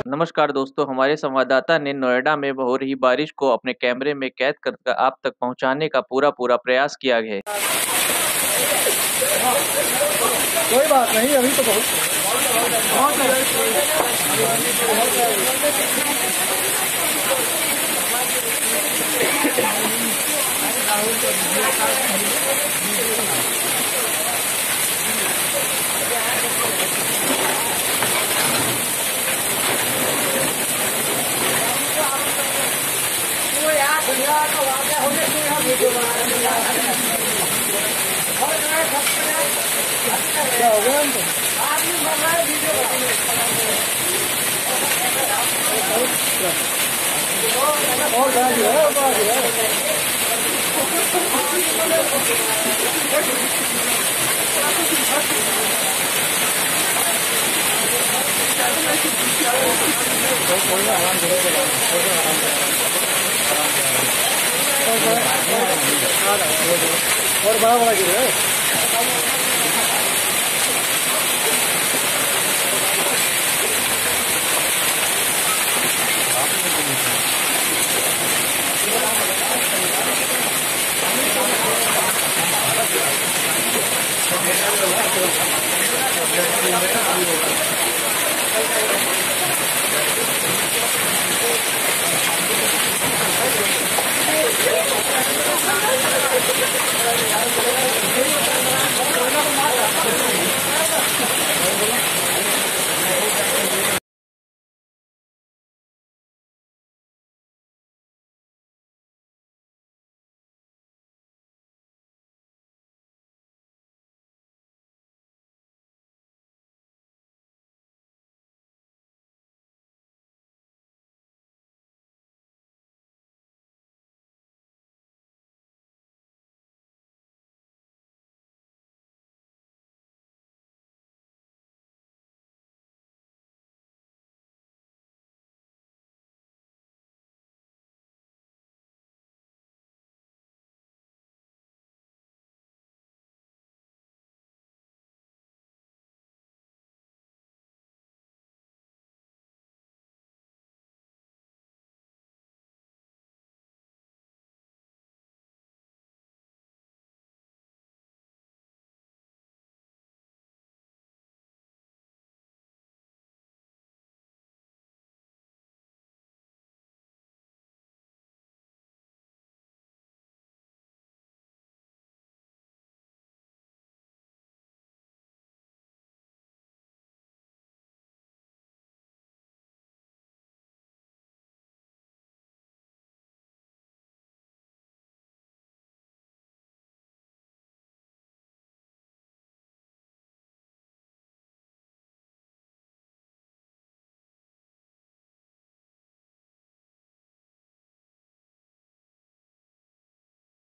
नमस्कार दोस्तों, हमारे संवाददाता ने नोएडा में हो रही बारिश को अपने कैमरे में कैद कर आप तक पहुंचाने का पूरा प्रयास किया है। कोई बात नहीं, अभी तो बहुत क्या हो गया हमको? और बाजी है, बाजी है। और बड़ा बड़ा गिर है।